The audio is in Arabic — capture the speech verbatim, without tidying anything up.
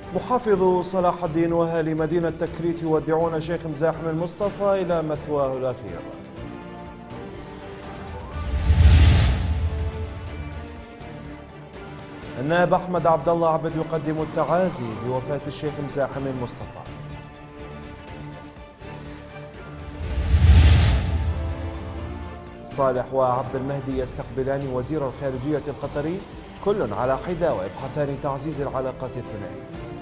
محافظ صلاح الدين وأهالي مدينة تكريت يودعون شيخ مزاحم المصطفى إلى مثواه الأخير. النائب أحمد عبد الله عبد يقدم التعازي بوفاة الشيخ مزاحم المصطفى. صالح وعبد المهدي يستقبلان وزير الخارجية القطري كل على حدة ويبحثان تعزيز العلاقات الثنائية.